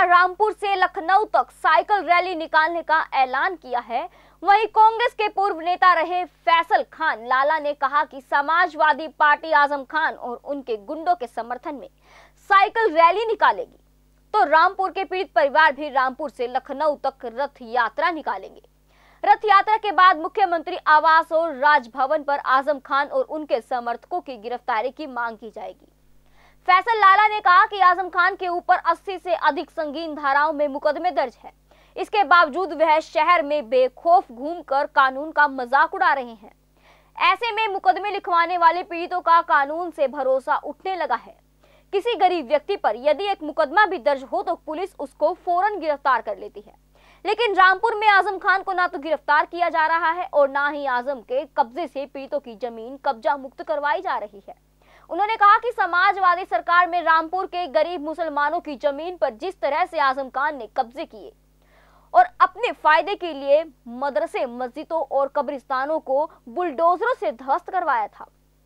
जहां रामपुर से लखनऊ तक साइकिल रैली निकालने का ऐलान किया है, वहीं कांग्रेस के पूर्व नेता रहे फैसल खान लाला ने कहा कि समाजवादी पार्टी आजम खान और उनके गुंडों के समर्थन में साइकिल रैली निकालेगी, तो रामपुर के पीड़ित परिवार भी रामपुर से लखनऊ तक रथ यात्रा निकालेंगे। रथ यात्रा के बाद मुख्यमंत्री आवास और राजभवन पर आजम खान और उनके समर्थकों की गिरफ्तारी की मांग की जाएगी। फैसल लाला ने कहा कि आजम खान के ऊपर 80 से अधिक संगीन धाराओं में मुकदमे दर्ज है। इसके बावजूद वह शहर में बेखौफ घूमकर कानून का मजाक उड़ा रहे हैं। ऐसे में मुकदमे लिखवाने वाले पीड़ितों का कानून से भरोसा उठने लगा है। किसी गरीब व्यक्ति पर यदि एक मुकदमा भी दर्ज हो तो पुलिस उसको फौरन गिरफ्तार कर लेती है, लेकिन रामपुर में आजम खान को ना तो गिरफ्तार किया जा रहा है और ना ही आजम के कब्जे से पीड़ितों की जमीन कब्जा मुक्त करवाई जा रही है। उन्होंने कहा कि समाजवादी सरकार में रामपुर के गरीब मुसलमानों की जमीन पर जिस तरह से आजम खान ने कब्जे किए और अपने फायदे के लिए मदरसे, मस्जिदों और कब्रिस्तानों को बुलडोजरों से ध्वस्त करवाया था,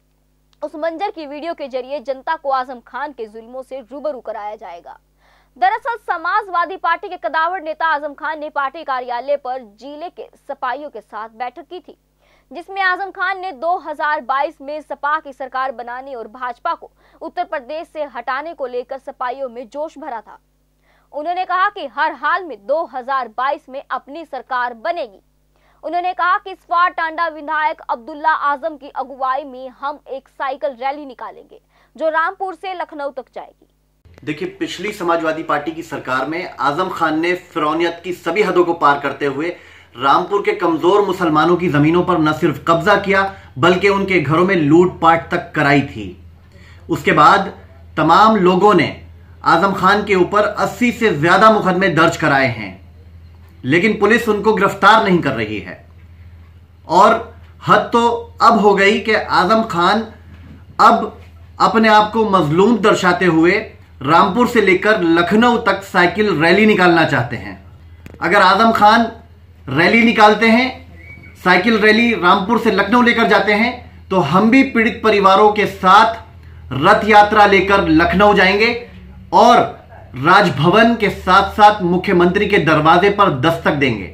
उस मंजर की वीडियो के जरिए जनता को आजम खान के जुल्मों से रूबरू कराया जाएगा। दरअसल समाजवादी पार्टी के कदावर नेता आजम खान ने पार्टी कार्यालय पर जिले के सपाइयों के साथ बैठक की थी, जिसमें आजम खान ने 2022 में सपा की सरकार बनाने और भाजपा को उत्तर प्रदेश से हटाने को लेकर सपाइयों में जोश भरा था। उन्होंने कहा कि हर हाल में 2022 में अपनी सरकार बनेगी। उन्होंने कहा कि स्वार टांडा विधायक अब्दुल्ला आजम की अगुवाई में हम एक साइकिल रैली निकालेंगे जो रामपुर से लखनऊ तक जाएगी। देखिए, पिछली समाजवादी पार्टी की सरकार में आजम खान ने फिरौनियत की सभी हदों को पार करते हुए रामपुर के कमजोर मुसलमानों की जमीनों पर न सिर्फ कब्जा किया बल्कि उनके घरों में लूटपाट तक कराई थी। उसके बाद तमाम लोगों ने आजम खान के ऊपर 80 से ज्यादा मुकदमे दर्ज कराए हैं, लेकिन पुलिस उनको गिरफ्तार नहीं कर रही है। और हद तो अब हो गई कि आजम खान अब अपने आप को मजलूम दर्शाते हुए रामपुर से लेकर लखनऊ तक साइकिल रैली निकालना चाहते हैं। अगर आजम खान रैली निकालते हैं, साइकिल रैली रामपुर से लखनऊ लेकर जाते हैं, तो हम भी पीड़ित परिवारों के साथ रथ यात्रा लेकर लखनऊ जाएंगे और राजभवन के साथ साथ मुख्यमंत्री के दरवाजे पर दस्तक देंगे।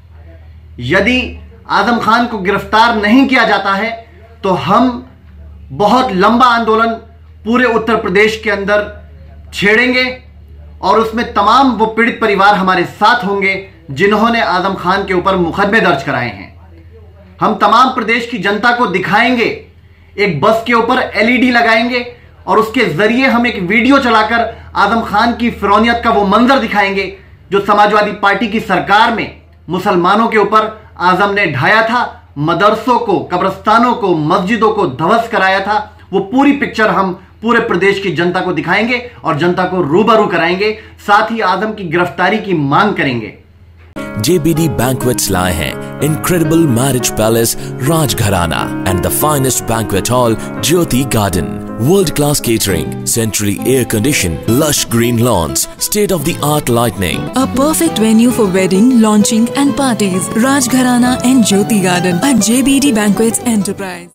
यदि आजम खान को गिरफ्तार नहीं किया जाता है तो हम बहुत लंबा आंदोलन पूरे उत्तर प्रदेश के अंदर छेड़ेंगे और उसमें तमाम वो पीड़ित परिवार हमारे साथ होंगे जिन्होंने आजम खान के ऊपर मुकदमे दर्ज कराए हैं। हम तमाम प्रदेश की जनता को दिखाएंगे, एक बस के ऊपर एलईडी लगाएंगे और उसके जरिए हम एक वीडियो चलाकर आजम खान की फिरौनियत का वो मंजर दिखाएंगे जो समाजवादी पार्टी की सरकार में मुसलमानों के ऊपर आजम ने ढाया था, मदरसों को, कब्रिस्तानों को, मस्जिदों को ध्वस्त कराया था। वो पूरी पिक्चर हम पूरे प्रदेश की जनता को दिखाएंगे और जनता को रूबरू कराएंगे, साथ ही आजम की गिरफ्तारी की मांग करेंगे। JBD Banquets लाए हैं Incredible Marriage Palace Rajgharana and the finest banquet hall Jyoti Garden. World-class catering, centrally air-conditioned, lush green lawns, state-of-the-art lighting. A perfect venue for wedding, launching and parties. Rajgharana and Jyoti Garden at JBD Banquets Enterprise.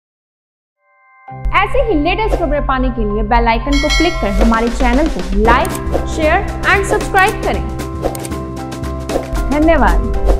ऐसे ही latest खबरें पाने के लिए bell icon को click कर हमारे channel को like, share and subscribe करें। धन्यवाद।